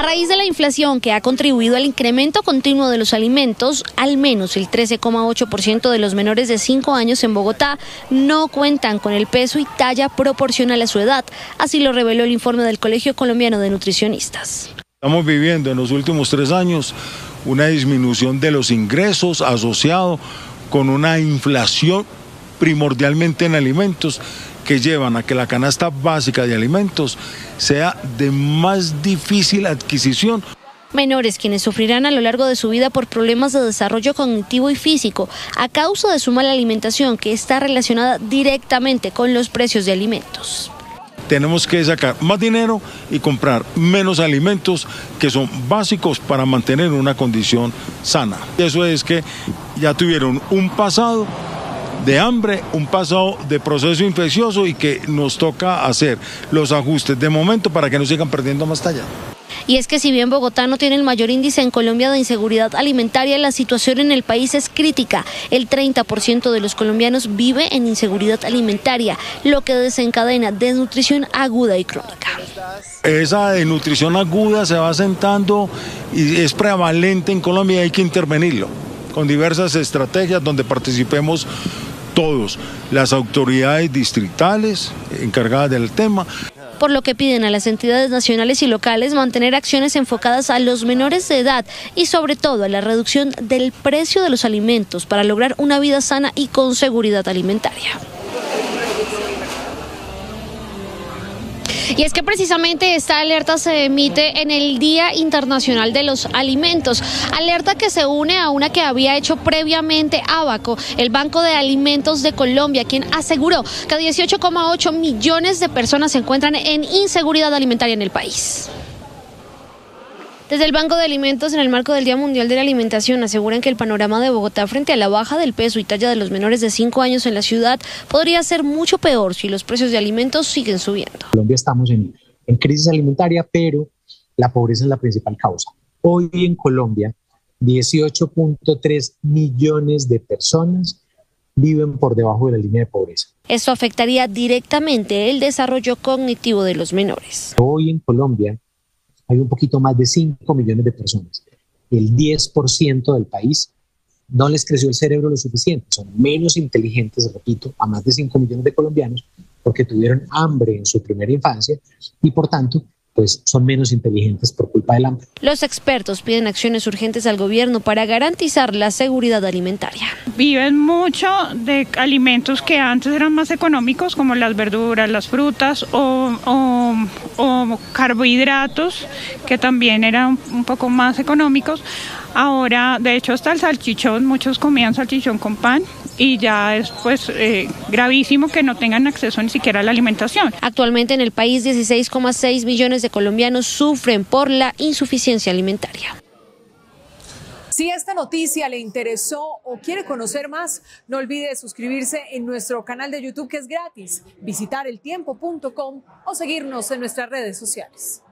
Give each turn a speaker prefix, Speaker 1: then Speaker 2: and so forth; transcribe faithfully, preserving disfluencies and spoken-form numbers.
Speaker 1: raíz de la inflación que ha contribuido al incremento continuo de los alimentos, al menos el trece coma ocho por ciento de los menores de cinco años en Bogotá no cuentan con el peso y talla proporcional a su edad. Así lo reveló el informe del Colegio Colombiano de Nutricionistas.
Speaker 2: Estamos viviendo en los últimos tres años una disminución de los ingresos asociado con una inflación primordialmente en alimentos que llevan a que la canasta básica de alimentos sea de más difícil adquisición.
Speaker 1: Menores quienes sufrirán a lo largo de su vida por problemas de desarrollo cognitivo y físico a causa de su mala alimentación que está relacionada directamente con los precios de alimentos.
Speaker 2: Tenemos que sacar más dinero y comprar menos alimentos que son básicos para mantener una condición sana. Eso es que ya tuvieron un pasado de hambre, un pasado de proceso infeccioso y que nos toca hacer los ajustes de momento para que no sigan perdiendo más talla.
Speaker 1: Y es que si bien Bogotá no tiene el mayor índice en Colombia de inseguridad alimentaria, la situación en el país es crítica. El treinta por ciento de los colombianos vive en inseguridad alimentaria, lo que desencadena desnutrición aguda y crónica.
Speaker 2: Esa desnutrición aguda se va asentando y es prevalente en Colombia y hay que intervenirlo con diversas estrategias donde participemos todos, las autoridades distritales encargadas del tema.
Speaker 1: Por lo que piden a las entidades nacionales y locales mantener acciones enfocadas a los menores de edad y sobre todo a la reducción del precio de los alimentos para lograr una vida sana y con seguridad alimentaria. Y es que precisamente esta alerta se emite en el Día Internacional de los Alimentos, alerta que se une a una que había hecho previamente Abaco, el Banco de Alimentos de Colombia, quien aseguró que dieciocho coma ocho millones de personas se encuentran en inseguridad alimentaria en el país. Desde el Banco de Alimentos, en el marco del Día Mundial de la Alimentación, aseguran que el panorama de Bogotá frente a la baja del peso y talla de los menores de cinco años en la ciudad podría ser mucho peor si los precios de alimentos siguen subiendo.
Speaker 3: En Colombia estamos en, en crisis alimentaria, pero la pobreza es la principal causa. Hoy en Colombia, dieciocho punto tres millones de personas viven por debajo de la línea de pobreza.
Speaker 1: Esto afectaría directamente el desarrollo cognitivo de los menores.
Speaker 3: Hoy en Colombia hay un poquito más de cinco millones de personas. El diez por ciento del país no les creció el cerebro lo suficiente. Son menos inteligentes, repito, a más de cinco millones de colombianos porque tuvieron hambre en su primera infancia y por tanto pues son menos inteligentes por culpa del hambre.
Speaker 1: Los expertos piden acciones urgentes al gobierno para garantizar la seguridad alimentaria.
Speaker 4: Viven mucho de alimentos que antes eran más económicos, como las verduras, las frutas o, o, o carbohidratos, que también eran un poco más económicos. Ahora, de hecho, hasta el salchichón, muchos comían salchichón con pan y ya es pues eh, gravísimo que no tengan acceso ni siquiera a la alimentación.
Speaker 1: Actualmente en el país dieciséis coma seis millones de colombianos sufren por la insuficiencia alimentaria.
Speaker 5: Si esta noticia le interesó o quiere conocer más, no olvide suscribirse en nuestro canal de YouTube que es gratis, visitar el tiempo punto com o seguirnos en nuestras redes sociales.